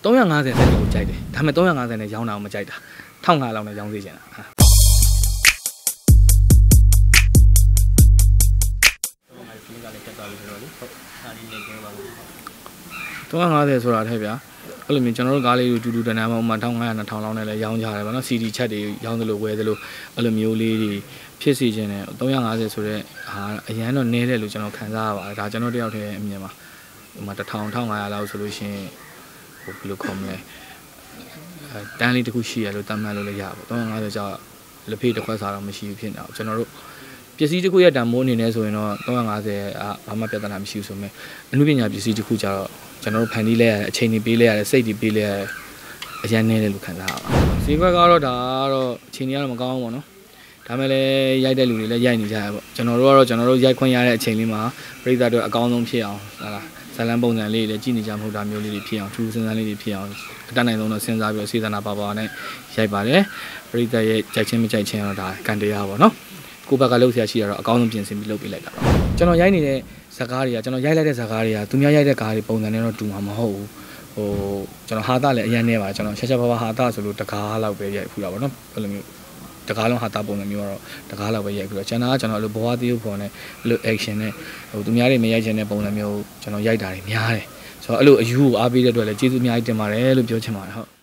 350စက်ကိုကြိုက်တယ်ဒါပေမဲ့350နဲ့ရောင်းတာမကြိုက်တာ1500လောက်နဲ့ရောင်းစေချင်တာ350ဆိုတာထက်ဗျာအဲ့လိုမျိုးကျွန်တော်တို့ကားလေးတွေတူတန်းတန်းမှဥမာ1500 2000လောက်နဲ့လည်းရောင်းကြတယ်ဗောနော် CD ချက်တွေရောင်းသလိုဝယ်သလိုအဲ့လိုမျိုးလေးတွေဖြစ်စီခြင်းနဲ့350ဆိုတဲ့ဟာအရန်တော့နည်းတယ်လို့ကျွန်တော်ခံစားရပါတယ်ဒါကျွန်တော်တယောက်တည်းအမြင်ပါဥမာ1000 1500လောက်ဆိုလို့ရှိရင်ဟိုဘယ်လိုခေါ်မလဲတန်းလေးတစ်ခုရှိရလို့တတ်မှတ်လို့လည်းရပါ350ကျတော့လက်ဖေးတစ်ခွက်စားတော့မရှိဘူးဖြစ်နေအောင်ကျွန်တော်တို့ပစ္စည်းတစ်ခုရဲ့တန်မိုးအနေနဲ့ဆိုရင်တော့350ဘာမှပြဿနာမရှိဘူးဆိုပေမဲ့အမှုပညာပစ္စည်းတစ်ခုကျတော့ကျွန်တော်တို့ဖန်တီးလဲရတယ်အချိန်တွေပေးလဲရတယ်စိတ်တွေပေးလဲရတယ်အရင်နဲ့လို့ခံစားရပါဈေးဘက်ကတော့ဒါကတော့အချိန်ကြီးကတော့မကောင်းဘူးပေါ့နော်ဒါမဲ့လည်းရိုက်တဲ့လူတွေလည်းရိုက်နေကြရပေါ့ကျွန်တော်တို့ကတော့ကျွန်တော်တို့ရိုက်ခွင့်ရတဲ့အချိန်လေးမှာပရိသတ်တို့အကောင်းဆုံးဖြစ်အောင်ဟာလားဇလန်ပုံစံလေးတွေလည်းကြည့်နေကြမဟုတ်တာမျိုးလေးတွေဖြစ်အောင်ထူးဆန်းဆန်းလေးတွေဖြစ်အောင်အတတ်နိုင်ဆုံးတော့စဉ်းစားပြီးစေတနာပါနဲ့ရိုက်ပါတယ်ပရိသတ်ရဲ့ကြိုက်ချင်းမကြိုက်ချင်းတော့ဒါကန်တရားပေါ့နော်ကိုဘက်ကလှုပ်ရှားရှိရတော့အကောင်းဆုံးပြင်ဆင်ပြီးလုပ်ပေးလိုက်တာပါကျွန်တော်ရိုက်နေတဲ့ဇာတ်ကားတွေကကျွန်တော်ရိုက်လိုက်တဲ့ဇာတ်ကားတွေကသူများရိုက်တဲ့ကားတွေပုံစံနဲ့တော့တူမှာမဟုတ်ဘူးဟိုကျွန်တော်ဟာတာလည်းအရင်နဲ့ပါကျွန်တော်ရှာဘာဟာတာဆိုလို့တကားလောက်ပဲရိုက်ဖူးတာပေါ့နော်အဲ့လိုမျိုးတကားလုံးဟာတာပုံစံမျိုးကတော့တကားလောက်ပဲရိုက်ဖူးတော့ကျွန်တော်ကကျွန်တော်အဲ့လိုဘဝသီးရုပ်ပေါ်နဲ့အဲ့လို action နဲ့ဟိုသူများတွေမရိုက်ချင်တဲ့ပုံစံမျိုးကျွန်တော်ရိုက်တာတွေများတယ်ဆိုတော့အဲ့လိုအယူကိုအားပေးတဲ့အတွက်လည်းကျေးဇူးအများကြီးတင်ပါတယ်လို့ပြောချင်ပါတယ်ဟုတ်